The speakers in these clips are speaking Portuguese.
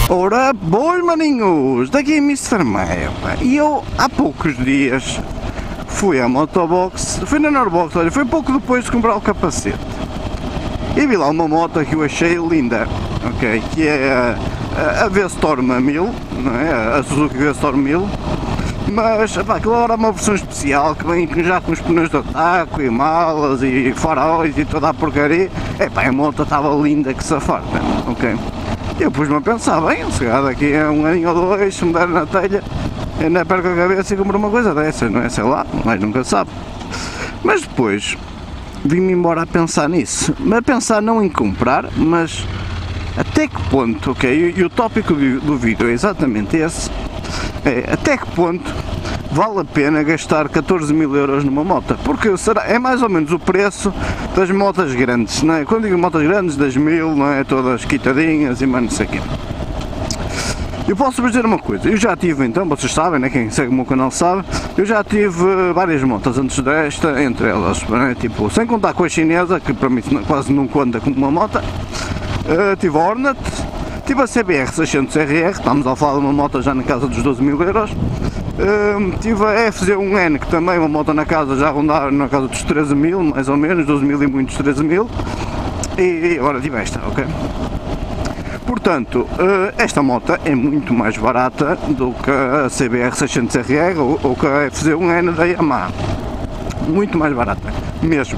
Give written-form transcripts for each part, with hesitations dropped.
Ora, boas maninhos, daqui é Mr. Maia, e eu há poucos dias fui à motobox, fui na Norbox, olha, foi pouco depois de comprar o capacete e vi lá uma moto que eu achei linda, ok, que é a V-Storm 1000, não é? A Suzuki V-Storm 1000, mas pá, aquilo era uma versão especial que vem já com os pneus de ataque e malas e faróis e toda a porcaria. A moto estava linda que se farta, ok. Eu pus-me a pensar, bem, se calhar daqui a um ano ou dois, se me der na telha, ainda perco a cabeça e compro uma coisa dessas, não é? Sei lá, mas nunca sabe. Mas depois vim-me embora a pensar nisso, mas a pensar não em comprar, mas até que ponto, ok? E o tópico do vídeo é exatamente esse, até que ponto vale a pena gastar 14 mil euros numa moto, porque é mais ou menos o preço das motas grandes, não é? Quando digo motas grandes, das 1000, não é? Todas quitadinhas e mais não sei o quê. Eu posso-vos dizer uma coisa, eu já tive então, vocês sabem, né? Quem segue o meu canal sabe, eu já tive várias motas antes desta, entre elas, né? Tipo, sem contar com a chinesa, que para mim quase não conta como uma moto, tive a Hornet, tive a CBR 600RR, estamos a falar de uma moto já na casa dos 12 mil euros. Tive a FZ1N, que também é uma moto na casa, já rondar na casa dos 13 mil, mais ou menos, 12 mil e muitos 13 mil, e agora tive esta, ok? Portanto, esta moto é muito mais barata do que a CBR 600RR ou que a FZ1N da Yamaha, muito mais barata, mesmo.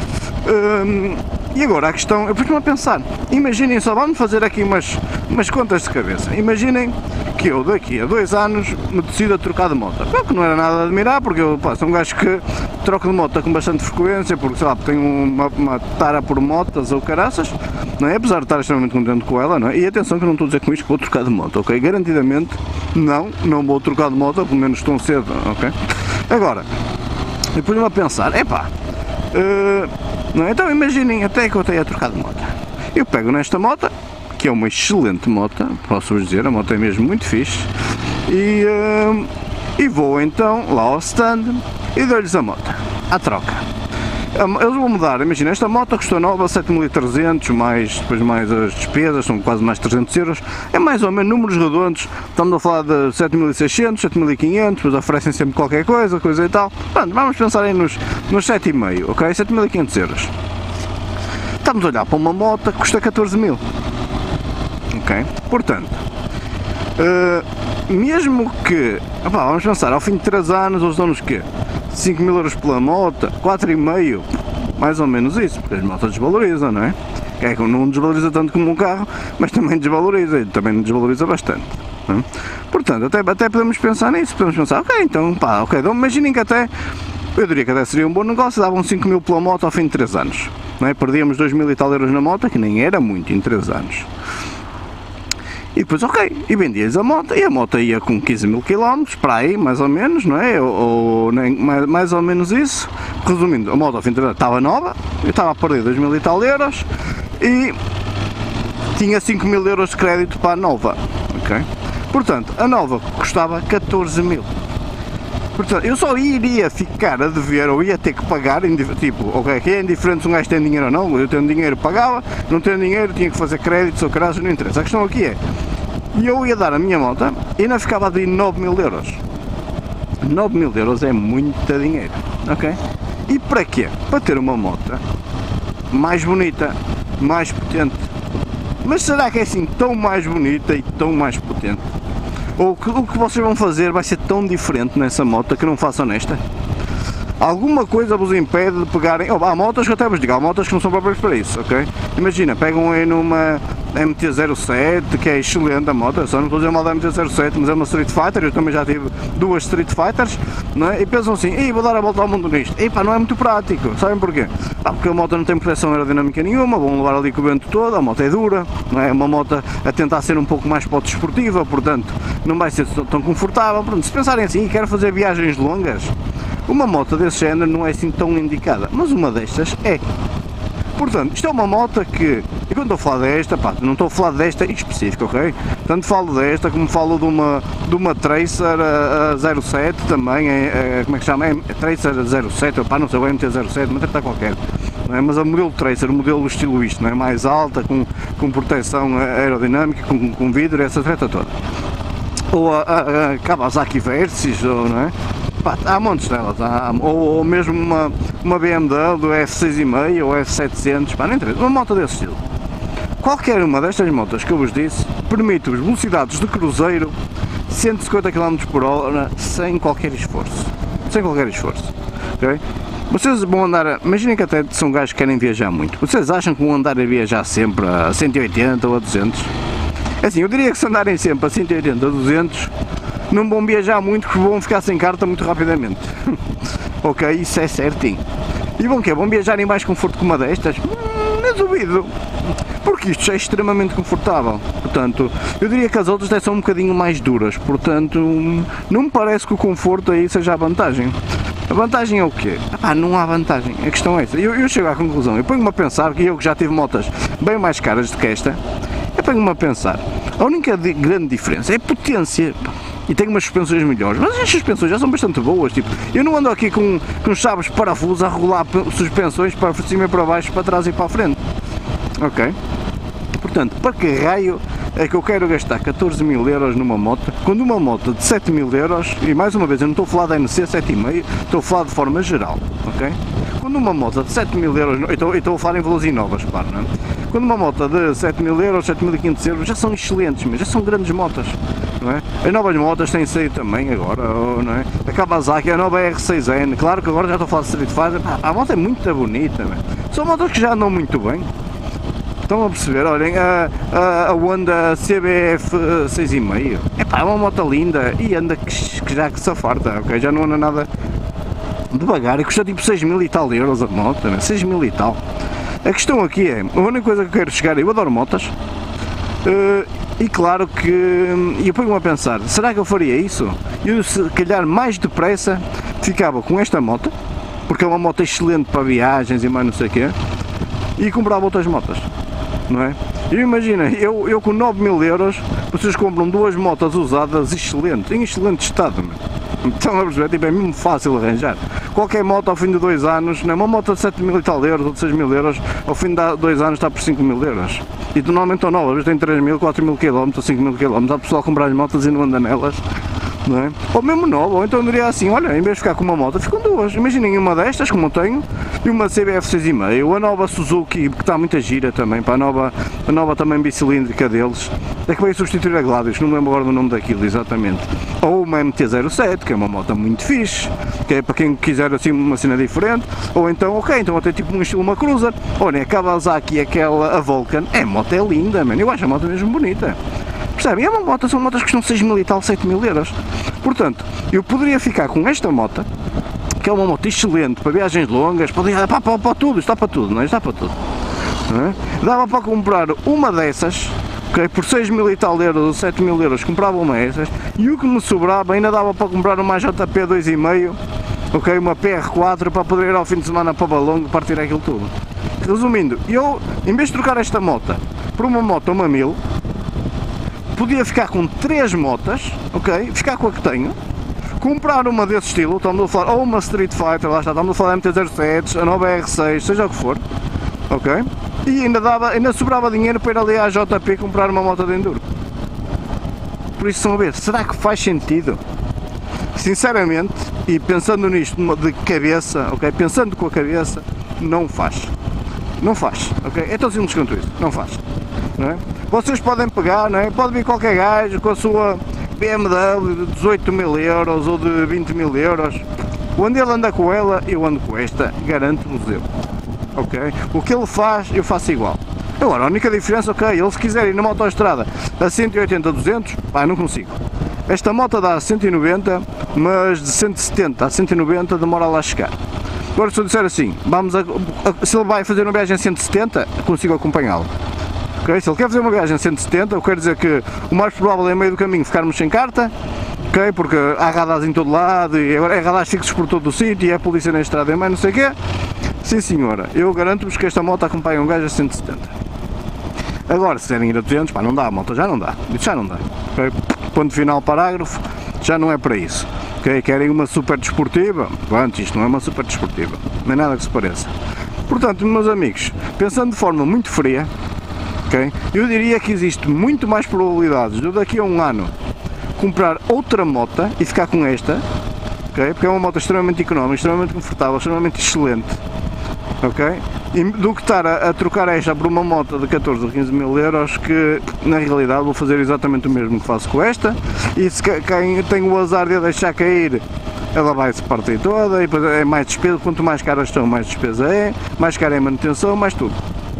E agora a questão, eu pus-me a pensar, imaginem só, vamos fazer aqui umas contas de cabeça, imaginem que eu daqui a 2 anos me decido a trocar de moto, que não era nada a admirar, porque eu sou um gajo que troco de moto com bastante frequência, porque sei lá, tenho uma tara por motas ou caraças, não é? Apesar de estar extremamente contente com ela, não é? E atenção que eu não estou a dizer com isto que vou trocar de moto, ok? Garantidamente não vou trocar de moto, pelo menos tão cedo, ok? Agora, eu pus-me a pensar, não é? Então imaginem até que eu tenha trocado de moto, eu pego nesta moto, que é uma excelente moto, posso-vos dizer, a moto é mesmo muito fixe, e vou então lá ao stand e dou-lhes a moto, à troca. Eles vão mudar, imagina, esta moto custou nova 7.300, depois mais as despesas, são quase mais 300 euros, é mais ou menos números redondos, estamos a falar de 7.600, 7.500, depois oferecem sempre qualquer coisa e tal. Pronto, vamos pensar aí nos 7,5, ok, 7.500 euros. Estamos a olhar para uma moto que custa 14 mil, ok, portanto, mesmo que, vamos pensar, ao fim de 3 anos eles dão-nos quê? 5 mil euros pela moto, 4,5, mais ou menos isso, porque as motos desvalorizam, não é? É que não desvaloriza tanto como um carro, mas também desvaloriza, e também desvaloriza bastante, não é? Portanto, até podemos pensar nisso, podemos pensar, imaginem que até, eu diria que até seria um bom negócio, davam 5 mil pela moto ao fim de 3 anos, não é? Perdíamos 2 mil e tal euros na moto, que nem era muito em 3 anos. E depois, e vendias a moto, e a moto ia com 15 mil km, para aí, mais ou menos, não é? Ou nem, mais ou menos isso. Resumindo, a moto ao fim de estava nova, eu estava a perder 2 mil e tal euros, e tinha 5 mil euros de crédito para a nova, ok? Portanto, a nova custava 14 mil. Portanto, eu só iria ficar a dever, ou ia ter que pagar, tipo, que é indiferente se um gajo tem dinheiro ou não, eu tenho dinheiro pagava, não tenho dinheiro tinha que fazer créditos ou caralho, não interessa. A questão aqui é, eu ia dar a minha moto e ainda ficava de 9 mil euros. 9 mil euros é muito dinheiro, ok? E para quê? Para ter uma moto mais bonita, mais potente. Mas será que é assim tão mais bonita e tão mais potente? Ou o que vocês vão fazer vai ser tão diferente nessa moto que não façam nesta? Alguma coisa vos impede de pegarem... há motas que até vos digo, há motas que não são próprias para isso, ok? Imagina, pegam aí numa MT-07, que é excelente a moto, eu só não estou a dizer mal da MT-07, mas é uma Street Fighter, eu também já tive 2 Street Fighters, não é? E pensam assim, vou dar a volta ao mundo nisto. Não é muito prático, sabem porquê? Porque a moto não tem proteção aerodinâmica nenhuma, vão levar ali com o vento todo, a moto é dura, não é? Uma moto a tentar ser um pouco mais desportiva, portanto, não vai ser tão confortável. Pronto, se pensarem assim, quero fazer viagens longas, uma moto desse género não é assim tão indicada, mas uma destas é. Portanto, isto é uma moto que, e quando estou a falar desta, não estou a falar desta em específico, ok? Tanto falo desta como falo de uma Tracer 07 também, como é que chama? Tracer 07, não sei, o MT-07, uma treta qualquer. não é? Mas a modelo Tracer, o modelo estilo isto, não é? Mais alta, com proteção aerodinâmica, com vidro, essa treta toda. Ou a Kawasaki Versys, ou, não é? Pá, há montes delas, ou mesmo uma BMW F6,5 ou F700, pá, nem interessa, uma moto desse estilo. Qualquer uma destas motos que eu vos disse permite-vos velocidades de cruzeiro 150 km por hora sem qualquer esforço. Sem qualquer esforço. Okay? Vocês vão andar, imaginem que até são gajos que querem viajar muito. Vocês acham que vão andar a viajar sempre a 180 ou a 200? É assim, eu diria que se andarem sempre a 180 ou 200, não vão viajar muito porque vão ficar sem carta muito rapidamente. Ok, isso é certinho. E vão quê? Vão viajar em mais conforto que uma destas? Não duvido. Porque isto já é extremamente confortável, portanto, eu diria que as outras até são um bocadinho mais duras, portanto, não me parece que o conforto aí seja a vantagem. A vantagem é o quê? Não há vantagem, a questão é essa. Eu chego à conclusão, eu ponho-me a pensar, que eu que já tive motas bem mais caras do que esta, eu ponho-me a pensar, a única grande diferença é a potência. E tenho umas suspensões melhores, mas as suspensões já são bastante boas, tipo, eu não ando aqui com chaves de parafuso a regular suspensões para cima e para baixo, para trás e para a frente. Ok? Portanto, para que raio é que eu quero gastar 14.000 euros numa moto, quando uma moto de 7.000 euros, e mais uma vez eu não estou a falar da NC 7,5, estou a falar de forma geral, ok? Quando uma moto de 7.000 euros, eu estou a falar em valores inovas, claro, não é? Quando uma moto de 7.000 euros, 7.500 euros, já são excelentes, mas já são grandes motas, não é? As novas motas têm saído também agora, não é? A Kawasaki, a nova R6N, claro que agora já estou a falar de Street Fighter, a moto é muito bonita, não é? São motas que já andam muito bem. Estão a perceber? Olhem, a Honda CBF 6,5, é uma moto linda e anda que se afarta, ok? Já não anda nada devagar e custa tipo 6.000 e tal euros a moto, né? 6.000 e tal. A questão aqui é, a única coisa que eu quero chegar, eu adoro motas, e claro que eu ponho-me a pensar, será que eu faria isso? Eu se calhar mais depressa ficava com esta moto, porque é uma moto excelente para viagens e mais não sei o quê, e comprava outras motas. Não é? E imagina, eu com 9.000 euros, vocês compram duas motas usadas excelentes, em excelente estado. Estão a perceber? Tipo, é mesmo fácil arranjar. Qualquer moto ao fim de 2 anos, não é? Uma moto de 7.000 e tal euros ou de 6.000 euros, ao fim de 2 anos está por 5.000 euros. E normalmente estão novas, tem 3.000, 4.000 km ou 5.000 km. Há pessoal a comprar as motas e não anda nelas. Não é? Ou mesmo nova, ou então eu diria assim, olha, em vez de ficar com uma moto, ficam duas. Imaginem uma destas, como eu tenho, e uma CBF 6,5, a nova Suzuki, que está muita gira também, para a nova também bicilíndrica deles, é que veio substituir a Gladius, não me lembro agora do nome daquilo exatamente. Ou uma MT-07, que é uma moto muito fixe, que é para quem quiser assim uma cena diferente, ou então, ok, então até tipo um estilo uma Cruiser, olha, a Kawasaki, a Vulcan, a moto é linda, mano, eu acho a moto mesmo bonita. Percebem? São motas que custam 6.000 e tal, 7.000 euros. Portanto, eu poderia ficar com esta moto, que é uma moto excelente para viagens longas, para tudo, está para tudo, não é? Está para tudo. Não é? Dava para comprar uma dessas, okay, por 6.000 e tal euros ou 7.000 euros, comprava uma dessas, e o que me sobrava ainda dava para comprar uma JP 2,5, ok, uma PR4 para poder ir ao fim de semana para Balongo partir aquilo tudo. Resumindo, eu, em vez de trocar esta moto por uma moto, uma 1000, podia ficar com 3 motas, ok? Ficar com a que tenho, comprar uma desse estilo, estamos a falar, ou uma Street Fighter, lá está, estamos a falar da MT-07, a nova R6, seja o que for, ok? E ainda sobrava dinheiro para ir ali à JP comprar uma moto de enduro. Por isso, estão a ver, será que faz sentido? Sinceramente, e pensando nisto de cabeça, ok? Pensando com a cabeça, não faz. Não faz, ok? É tão simples quanto isso, não faz. Não é? Vocês podem pegar, não é? Pode vir qualquer gajo com a sua BMW de 18.000 euros ou de 20.000 euros. Onde ele anda com ela, eu ando com esta, garanto-vos eu. Ok? O que ele faz, eu faço igual. Agora, a única diferença, ok, ele se quiser ir numa autoestrada a 180, 200, pá, não consigo. Esta moto dá 190, mas de 170 a 190 demora lá a chegar. Agora, se eu disser assim, se ele vai fazer uma viagem a 170, consigo acompanhá-lo. Okay? Se ele quer fazer uma viagem a 170, eu quero dizer que o mais provável é em meio do caminho ficarmos sem carta, okay? Porque há radares em todo lado, e agora é radares fixos por todo o sítio, e é a polícia na estrada e mais não sei o quê. Sim senhora, eu garanto-vos que esta moto acompanha um gajo a 170. Agora, se querem ir a 200, pá, não dá, a moto já não dá, isso já não dá. Okay? Ponto final, parágrafo, já não é para isso. Okay? Querem uma super desportiva? Pronto, isto não é uma super desportiva, nem nada que se pareça. Portanto, meus amigos, pensando de forma muito fria, okay, eu diria que existe muito mais probabilidades de eu daqui a um ano comprar outra moto e ficar com esta, okay, porque é uma moto extremamente económica, extremamente confortável, extremamente excelente, okay, do que estar a trocar esta por uma moto de 14 ou 15 mil euros, que na realidade vou fazer exatamente o mesmo que faço com esta, e se quem tem o azar de a deixar cair, ela vai se partir toda, e depois é mais despesa. Quanto mais caras estão, mais despesa é, mais cara é a manutenção, mais tudo.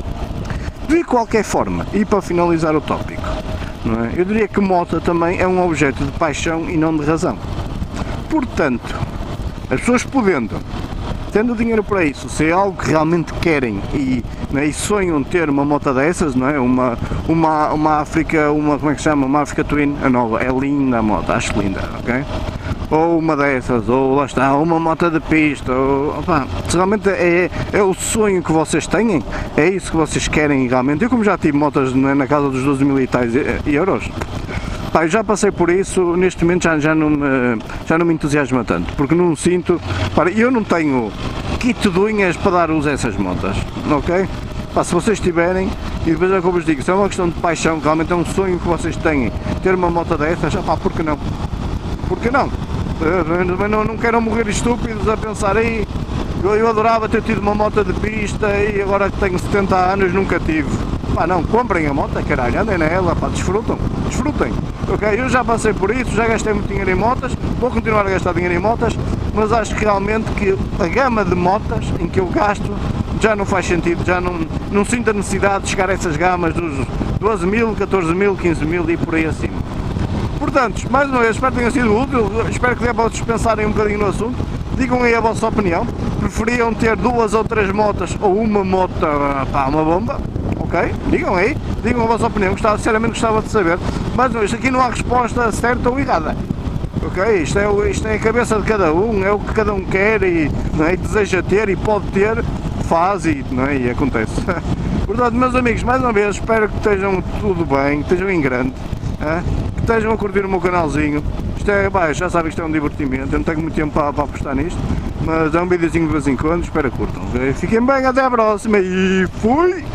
De qualquer forma, e para finalizar o tópico, não é? Eu diria que moto também é um objeto de paixão e não de razão. Portanto, as pessoas podendo, tendo dinheiro para isso, se é algo que realmente querem e, né, e sonham ter uma moto dessas, não é? Uma África, como é que se chama? Uma África Twin, a nova, é linda a moto, acho linda, ok? Ou uma dessas, ou lá está, uma moto de pista, ou, opa, se realmente é o sonho que vocês têm, é isso que vocês querem realmente. Eu, como já tive motas na casa dos 12 mil e tais euros, pá, eu já passei por isso, neste momento já não me entusiasma tanto, porque não sinto, para, eu não tenho kit de unhas para dar uso a essas motas, ok? Pá, se vocês tiverem, e depois é como vos digo, se é uma questão de paixão, realmente é um sonho que vocês têm, ter uma moto dessas, pá, por que não? Por que não? Não quero morrer estúpidos a pensar aí, eu adorava ter tido uma moto de pista e agora que tenho 70 anos nunca tive. Pá, não, comprem a moto, caralho, andem nela, pá, desfrutem, ok? Eu já passei por isso, já gastei muito dinheiro em motas, vou continuar a gastar dinheiro em motas, mas acho que realmente que a gama de motas em que eu gasto já não faz sentido, já não sinto a necessidade de chegar a essas gamas dos 12 mil, 14 mil, 15 mil e por aí acima. Portanto, mais uma vez, espero que tenha sido útil, espero que dê para vocês pensarem um bocadinho no assunto, digam aí a vossa opinião, preferiam ter 2 ou 3 motas ou uma moto, pá, uma bomba, ok? Digam aí, digam a vossa opinião, sinceramente gostava de saber, mais uma vez, aqui não há resposta certa ou errada, ok? Isto é a cabeça de cada um, é o que cada um quer e, não é, deseja ter e pode ter, faz e, não é, e acontece. Portanto, meus amigos, mais uma vez, espero que estejam tudo bem, que estejam em grande, que estejam a curtir o meu canalzinho. Isto é, bah, já sabem que isto é um divertimento, eu não tenho muito tempo para apostar nisto, mas é um videozinho de vez em quando, espero que curtam. Fiquem bem, até à próxima e fui!